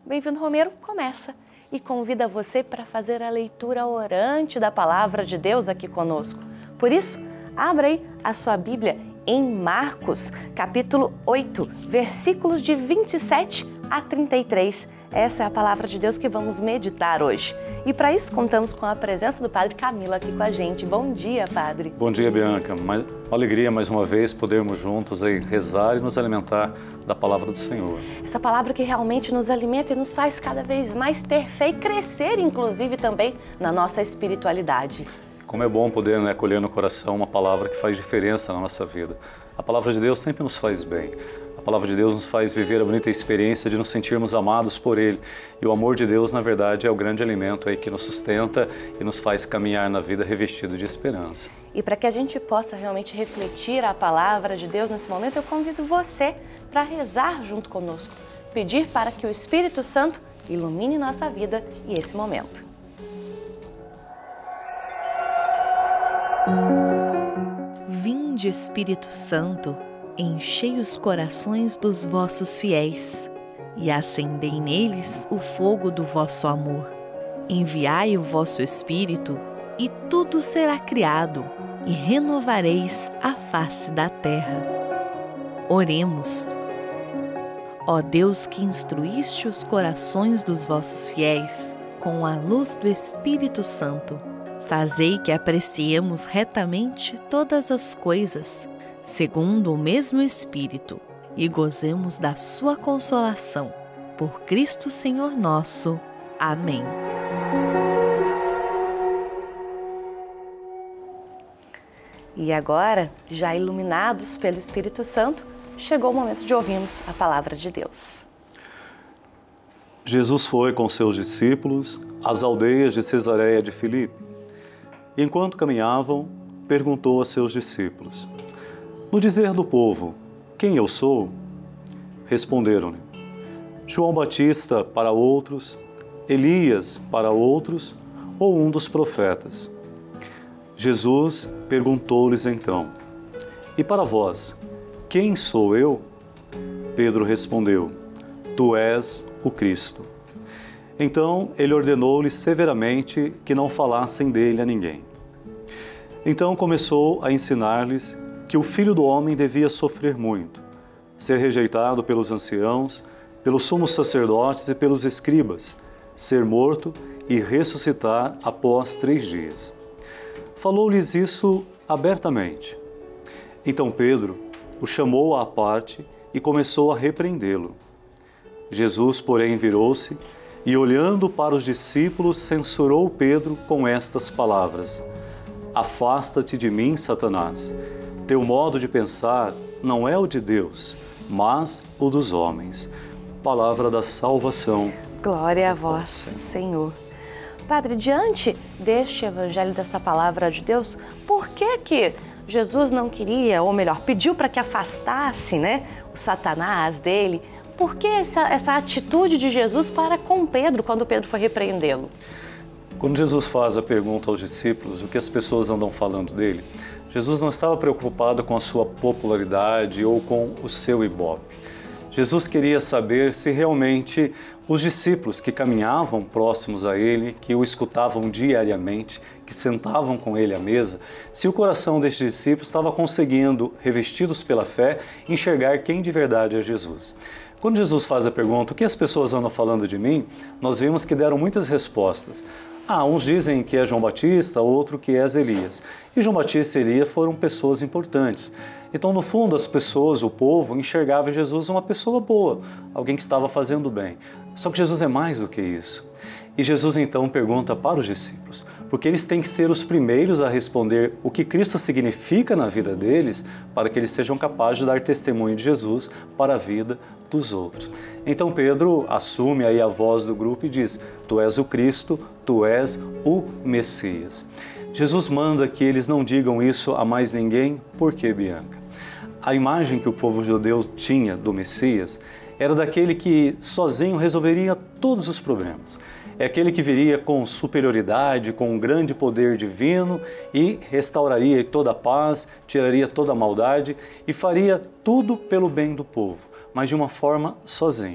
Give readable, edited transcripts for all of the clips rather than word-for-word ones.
Bem-vindo Romero começa e convida você para fazer a leitura orante da Palavra de Deus aqui conosco. Por isso, abra aí a sua Bíblia em Marcos, capítulo 8, versículos de 27 a 33. Essa é a Palavra de Deus que vamos meditar hoje. E para isso contamos com a presença do Padre Camilo aqui com a gente. Bom dia, Padre. Bom dia, Bianca. Uma alegria mais uma vez podermos juntos aí rezar e nos alimentar da Palavra do Senhor. Essa palavra que realmente nos alimenta e nos faz cada vez mais ter fé e crescer, inclusive, também na nossa espiritualidade. Como é bom poder acolher no coração uma palavra que faz diferença na nossa vida. A Palavra de Deus sempre nos faz bem. A Palavra de Deus nos faz viver a bonita experiência de nos sentirmos amados por Ele. E o amor de Deus, na verdade, é o grande alimento aí que nos sustenta e nos faz caminhar na vida revestido de esperança. E para que a gente possa realmente refletir a Palavra de Deus nesse momento, eu convido você para rezar junto conosco, pedir para que o Espírito Santo ilumine nossa vida e esse momento. Vinde, Espírito Santo, enchei os corações dos vossos fiéis e acendei neles o fogo do vosso amor. Enviai o vosso Espírito e tudo será criado e renovareis a face da terra. Oremos. Ó Deus que instruíste os corações dos vossos fiéis com a luz do Espírito Santo, fazei que apreciemos retamente todas as coisas, segundo o mesmo Espírito, e gozemos da sua consolação. Por Cristo Senhor nosso. Amém. E agora, já iluminados pelo Espírito Santo, chegou o momento de ouvirmos a Palavra de Deus. Jesus foi com seus discípulos às aldeias de Cesareia de Filipe. E enquanto caminhavam, perguntou a seus discípulos: no dizer do povo, quem eu sou? Responderam-lhe: João Batista para outros, Elias para outros, ou um dos profetas. Jesus perguntou-lhes então: e para vós, quem sou eu? Pedro respondeu: tu és o Cristo. Então ele ordenou-lhes severamente que não falassem dele a ninguém. Então começou a ensinar-lhes que o Filho do Homem devia sofrer muito, ser rejeitado pelos anciãos, pelos sumos sacerdotes e pelos escribas, ser morto e ressuscitar após 3 dias. Falou-lhes isso abertamente. Então Pedro o chamou à parte e começou a repreendê-lo. Jesus, porém, virou-se e, olhando para os discípulos, censurou Pedro com estas palavras: afasta-te de mim, Satanás. Teu modo de pensar não é o de Deus, mas o dos homens. Palavra da salvação. Glória a vós, Senhor. Padre, diante deste evangelho, dessa palavra de Deus, por que Jesus não queria, ou melhor, pediu para que afastasse, o Satanás dele? Por que essa atitude de Jesus para com Pedro, quando Pedro foi repreendê-lo? Quando Jesus faz a pergunta aos discípulos o que as pessoas andam falando dele, Jesus não estava preocupado com a sua popularidade ou com o seu ibope. Jesus queria saber se realmente os discípulos que caminhavam próximos a ele, que o escutavam diariamente, que sentavam com ele à mesa, se o coração destes discípulos estava conseguindo, revestidos pela fé, enxergar quem de verdade é Jesus. Quando Jesus faz a pergunta, o que as pessoas andam falando de mim? Nós vimos que deram muitas respostas. Uns dizem que é João Batista, outro que é Elias. E João Batista e Elias foram pessoas importantes. Então, no fundo, as pessoas, o povo, enxergava em Jesus uma pessoa boa, alguém que estava fazendo bem. Só que Jesus é mais do que isso. E Jesus então pergunta para os discípulos, porque eles têm que ser os primeiros a responder o que Cristo significa na vida deles, para que eles sejam capazes de dar testemunho de Jesus para a vida dos outros. Então Pedro assume aí a voz do grupo e diz: tu és o Cristo, tu és o Messias. Jesus manda que eles não digam isso a mais ninguém. Por quê, Bianca? A imagem que o povo judeu tinha do Messias era daquele que sozinho resolveria todos os problemas. É aquele que viria com superioridade, com um grande poder divino e restauraria toda a paz, tiraria toda a maldade e faria tudo pelo bem do povo, mas de uma forma sozinho.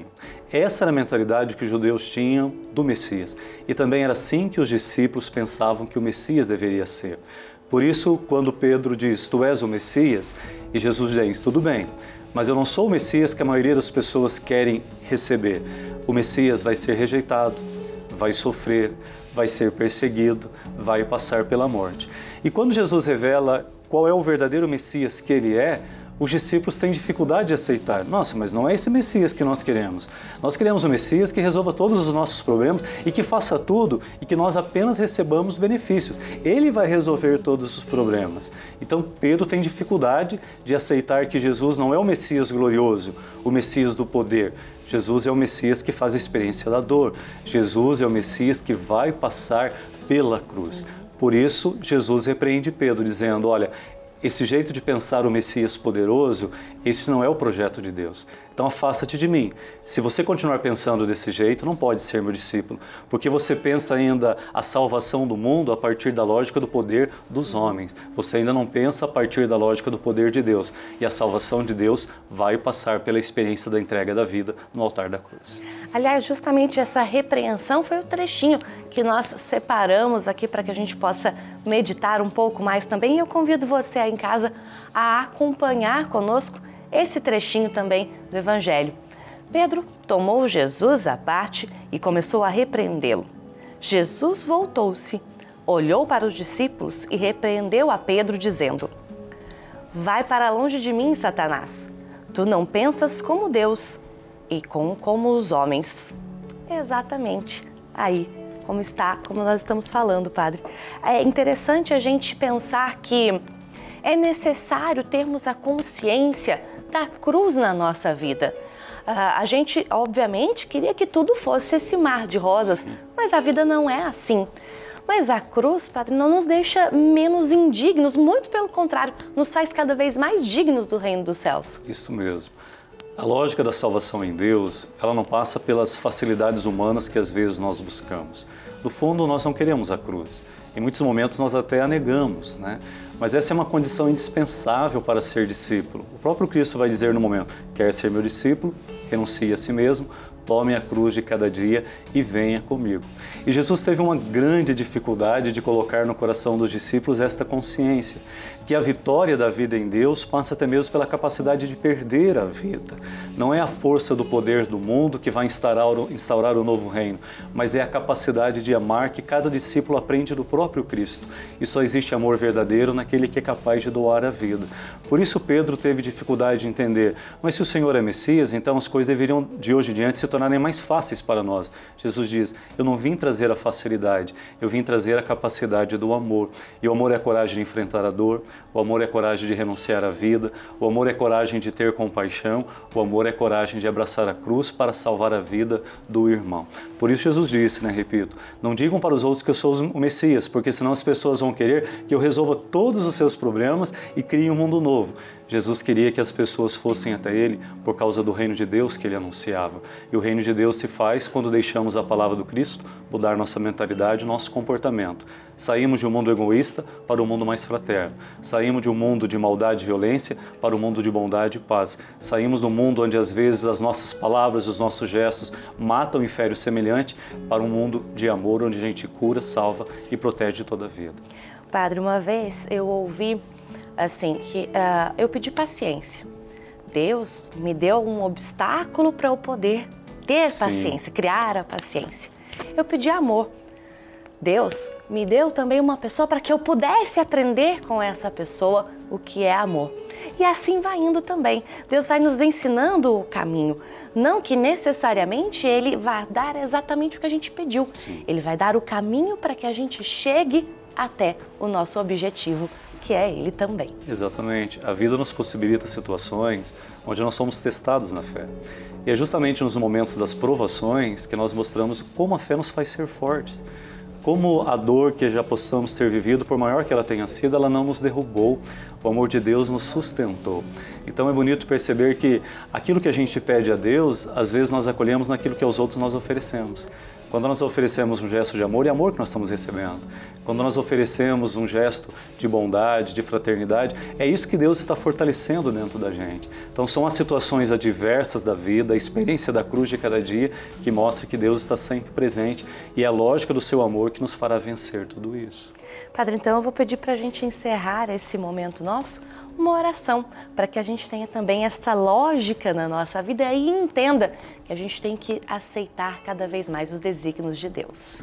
Essa era a mentalidade que os judeus tinham do Messias. E também era assim que os discípulos pensavam que o Messias deveria ser. Por isso, quando Pedro diz, tu és o Messias, e Jesus diz, tudo bem, mas eu não sou o Messias que a maioria das pessoas querem receber. O Messias vai ser rejeitado, vai sofrer, vai ser perseguido, vai passar pela morte. E quando Jesus revela qual é o verdadeiro Messias que ele é, os discípulos têm dificuldade de aceitar. Nossa, mas não é esse Messias que nós queremos. Nós queremos um Messias que resolva todos os nossos problemas e que faça tudo e que nós apenas recebamos benefícios. Ele vai resolver todos os problemas. Então Pedro tem dificuldade de aceitar que Jesus não é o Messias glorioso, o Messias do poder. Jesus é o Messias que faz a experiência da dor. Jesus é o Messias que vai passar pela cruz. Por isso, Jesus repreende Pedro, dizendo, olha, esse jeito de pensar o Messias poderoso, esse não é o projeto de Deus. Então afasta-te de mim. Se você continuar pensando desse jeito, não pode ser meu discípulo, porque você pensa ainda a salvação do mundo a partir da lógica do poder dos homens. Você ainda não pensa a partir da lógica do poder de Deus. E a salvação de Deus vai passar pela experiência da entrega da vida no altar da cruz. Aliás, justamente essa repreensão foi o trechinho que nós separamos aqui para que a gente possa meditar um pouco mais também. E eu convido você aí em casa a acompanhar conosco esse trechinho também do Evangelho. Pedro tomou Jesus à parte e começou a repreendê-lo. Jesus voltou-se, olhou para os discípulos e repreendeu a Pedro, dizendo, vai para longe de mim, Satanás. Tu não pensas como Deus e como os homens. Exatamente aí, como nós estamos falando, Padre. É interessante a gente pensar que é necessário termos a consciência da cruz na nossa vida. A gente, obviamente, queria que tudo fosse esse mar de rosas, mas a vida não é assim. Mas a cruz, Padre, não nos deixa menos indignos, muito pelo contrário, nos faz cada vez mais dignos do reino dos céus. Isso mesmo. A lógica da salvação em Deus, ela não passa pelas facilidades humanas que às vezes nós buscamos. No fundo, nós não queremos a cruz. Em muitos momentos nós até a negamos, né? Mas essa é uma condição indispensável para ser discípulo. O próprio Cristo vai dizer no momento, quer ser meu discípulo, renuncie a si mesmo, tome a cruz de cada dia e venha comigo. E Jesus teve uma grande dificuldade de colocar no coração dos discípulos esta consciência, que a vitória da vida em Deus passa até mesmo pela capacidade de perder a vida. Não é a força do poder do mundo que vai instaurar o novo reino, mas é a capacidade de amar que cada discípulo aprende do próprio Cristo. E só existe amor verdadeiro naquele que é capaz de doar a vida. Por isso Pedro teve dificuldade de entender, mas se o Senhor é Messias, então as coisas deveriam de hoje em diante se tornarem mais fáceis para nós. Jesus diz, eu não vim trazer a facilidade, eu vim trazer a capacidade do amor. E o amor é a coragem de enfrentar a dor, o amor é a coragem de renunciar à vida, o amor é a coragem de ter compaixão, o amor é a coragem de abraçar a cruz para salvar a vida do irmão. Por isso Jesus disse, repito, não digam para os outros que eu sou o Messias, porque senão as pessoas vão querer que eu resolva todos os seus problemas e crie um mundo novo. Jesus queria que as pessoas fossem até Ele por causa do reino de Deus que Ele anunciava. E o reino de Deus se faz quando deixamos a palavra do Cristo mudar nossa mentalidade, nosso comportamento. Saímos de um mundo egoísta para um mundo mais fraterno. Saímos de um mundo de maldade e violência para um mundo de bondade e paz. Saímos do mundo onde às vezes as nossas palavras, os nossos gestos matam e ferem o semelhante para um mundo de amor onde a gente cura, salva e protege toda a vida. Padre, uma vez eu ouvi assim, que eu pedi paciência. Deus me deu um obstáculo para eu poder ter paciência, criar a paciência. Eu pedi amor. Deus me deu também uma pessoa para que eu pudesse aprender com essa pessoa o que é amor. E assim vai indo também. Deus vai nos ensinando o caminho. Não que necessariamente Ele vai dar exatamente o que a gente pediu. Sim. Ele vai dar o caminho para que a gente chegue até o nosso objetivo, que é Ele também. Exatamente. A vida nos possibilita situações onde nós somos testados na fé. E é justamente nos momentos das provações que nós mostramos como a fé nos faz ser fortes. Como a dor que já possamos ter vivido, por maior que ela tenha sido, ela não nos derrubou. O amor de Deus nos sustentou. Então é bonito perceber que aquilo que a gente pede a Deus, às vezes nós acolhemos naquilo que aos outros nós oferecemos. Quando nós oferecemos um gesto de amor, é amor que nós estamos recebendo. Quando nós oferecemos um gesto de bondade, de fraternidade, é isso que Deus está fortalecendo dentro da gente. Então são as situações adversas da vida, a experiência da cruz de cada dia, que mostra que Deus está sempre presente e é a lógica do seu amor que nos fará vencer tudo isso. Padre, então eu vou pedir para a gente encerrar esse momento nosso, uma oração, para que a gente tenha também essa lógica na nossa vida e entenda que a gente tem que aceitar cada vez mais os desígnios de Deus. Sim.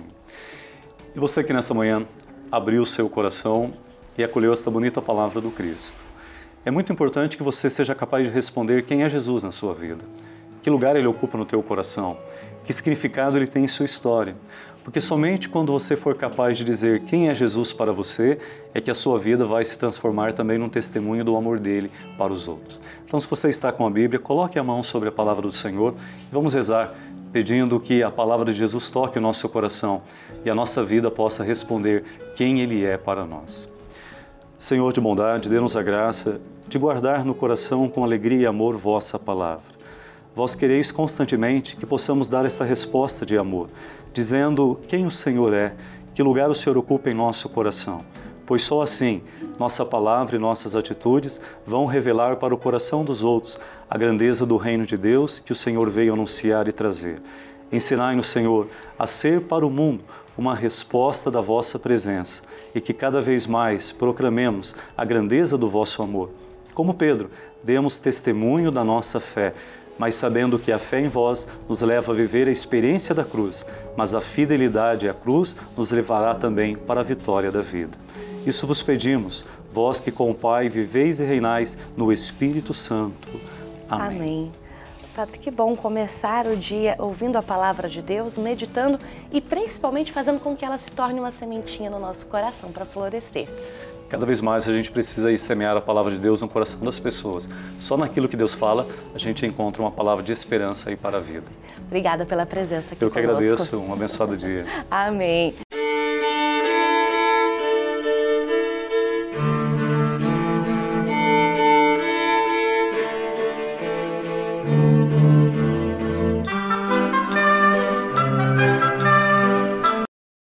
E você que nesta manhã abriu o seu coração e acolheu esta bonita palavra do Cristo. É muito importante que você seja capaz de responder quem é Jesus na sua vida. Que lugar ele ocupa no teu coração? Que significado ele tem em sua história? Porque somente quando você for capaz de dizer quem é Jesus para você, é que a sua vida vai se transformar também num testemunho do amor dele para os outros. Então, se você está com a Bíblia, coloque a mão sobre a palavra do Senhor e vamos rezar, pedindo que a palavra de Jesus toque o nosso coração e a nossa vida possa responder quem ele é para nós. Senhor de bondade, dê-nos a graça de guardar no coração com alegria e amor vossa palavra. Vós quereis constantemente que possamos dar esta resposta de amor, dizendo quem o Senhor é, que lugar o Senhor ocupa em nosso coração, pois só assim nossa palavra e nossas atitudes vão revelar para o coração dos outros a grandeza do reino de Deus que o Senhor veio anunciar e trazer. Ensinai-nos, Senhor, a ser para o mundo uma resposta da vossa presença e que cada vez mais proclamemos a grandeza do vosso amor. Como Pedro, demos testemunho da nossa fé, mas sabendo que a fé em vós nos leva a viver a experiência da cruz, mas a fidelidade à cruz nos levará também para a vitória da vida. Isso vos pedimos, vós que com o Pai viveis e reinais no Espírito Santo. Amém. Amém. Padre, que bom começar o dia ouvindo a palavra de Deus, meditando e principalmente fazendo com que ela se torne uma sementinha no nosso coração para florescer. Cada vez mais a gente precisa ir semear a palavra de Deus no coração das pessoas. Só naquilo que Deus fala, a gente encontra uma palavra de esperança aí para a vida. Obrigada pela presença aqui conosco. Eu que agradeço, um abençoado dia. Amém.